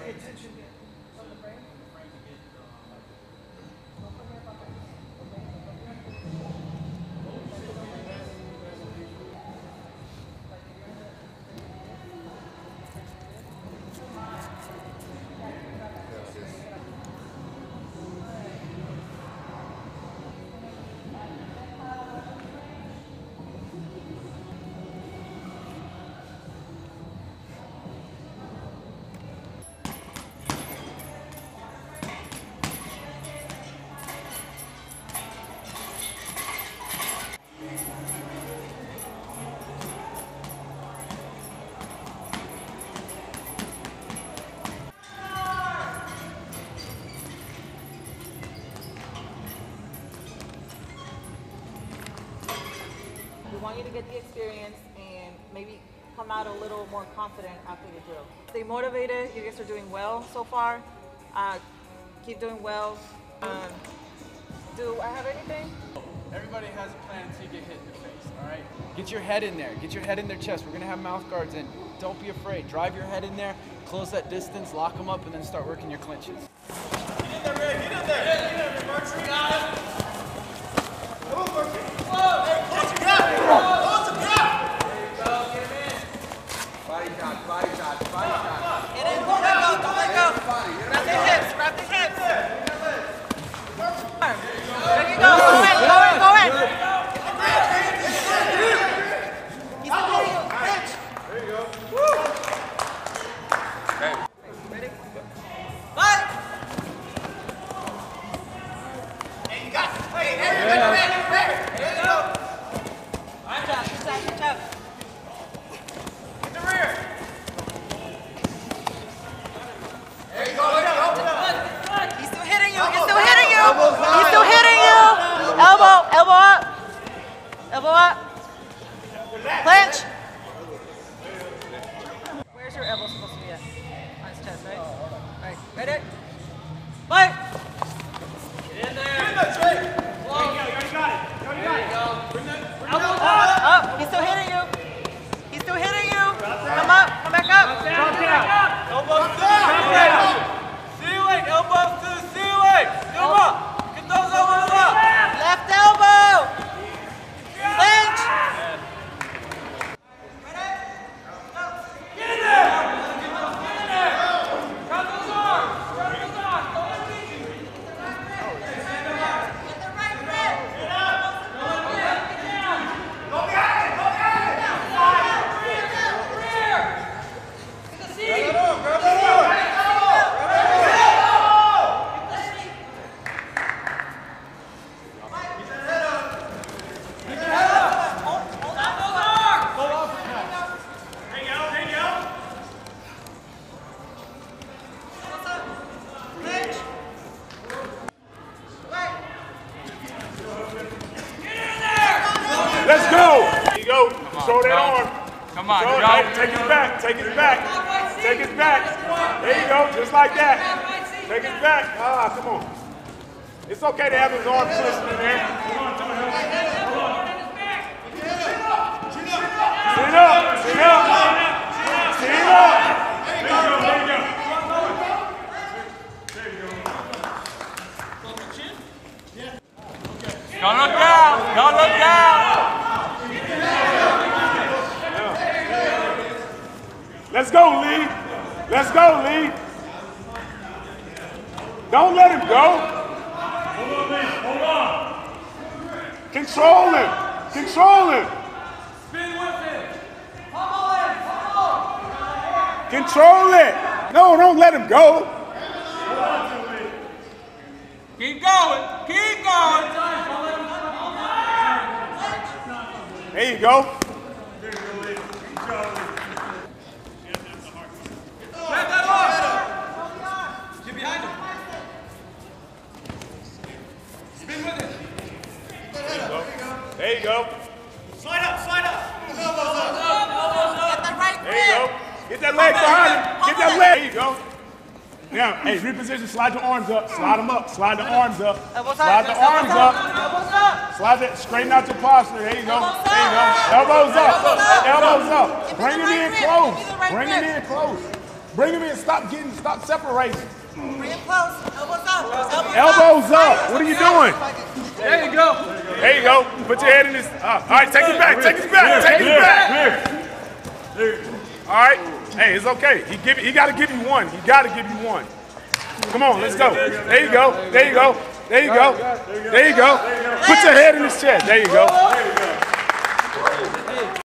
We want you to get the experience and maybe come out a little more confident after the drill. Stay motivated. You guys are doing well so far. Keep doing well. Do I have anything? Everybody has a plan until you get hit in the face, all right? Get your head in there. Get your head in their chest. We're going to have mouth guards in. Don't be afraid. Drive your head in there, close that distance, lock them up, and then start working your clinches. Get in there, Ray. Get in there. Get in there, Marjorie. Got it. Come on, Marjorie. Hey, close your gap. Close the gap. There you go. Get him in. Body shot, body shot, body shot. Get in. Don't let go. Don't let go. Wrap the hips. Wrap the hips. There you go. Go in. Go in. Go in. He's still hitting you. Clinch. There you go. Woo. Okay. Ready? Fight. Hey, you got it. Hey, there you go. Good job. Good job. Good job. Get the rear. There you go. He's still hitting you. He's still hitting you. He's still hitting you. Elbow. Elbow up. Elbow up. Clinch. Where's your elbow supposed to be at? On his chest, right? All right. Ready? Fight. Get in there. Get in there, Trey. There you go. You already got it. You already got it. Go. Bring that. Elbow up. Up. He's still hitting you. He's still hitting you. Come up. Come back up. Drop down. Elbows to the ceiling. Ceiling. Elbows to the ceiling. Come on. Get those elbows up. Left elbow. Clinch. Get in there. Get in there. Grab those arms. Grab those arms. Don't let me beat you. Get the right grip. Get up. Get down. Go behind it. Go behind it. Rear. Get the seat. Grab that arm. Grab that arm. Let's go. There you go. Show that arm. Come on, Show it. Take his back. Take his back. Take his back. There you go. Just like that. Take his back. Ah, come on. It's okay to have his arm twisted in there. Sit up. Sit up. Sit up. There you go. There you go. There you go. Don't look down. Don't look down. Let's go, Lee. Let's go, Lee. Don't let him go. Hold on, Lee. Hold on. Control him. Control him. Spin with it. Pummel it. Pummel. Control it. No, don't let him go. Keep going. Keep going. There you go. Let that off. Get behind him. Spin with it. There you go. Slide up, slide up. Elbows up. Elbows up. Get the right grip. There you go. Get that leg behind him. Get that leg. There you go. Now, hey, reposition, slide the arms up, slide them up, slide the arms up, slide the arms up, slide that, straighten out your posture, there you go, there you go, elbows up, elbows up, bring it in close, bring it in close, Bring him in. Stop separating. Bring it close. Elbows up. Elbows up. What are you doing? There you go. There you go. Put your head in this. All right, take it back. Take it back. Take it back. All right. Hey, it's okay. He got to give you one. He got to give you one. Come on, let's go. There you go. There you go. There you go. There you go. Put your head in his chest. There you go.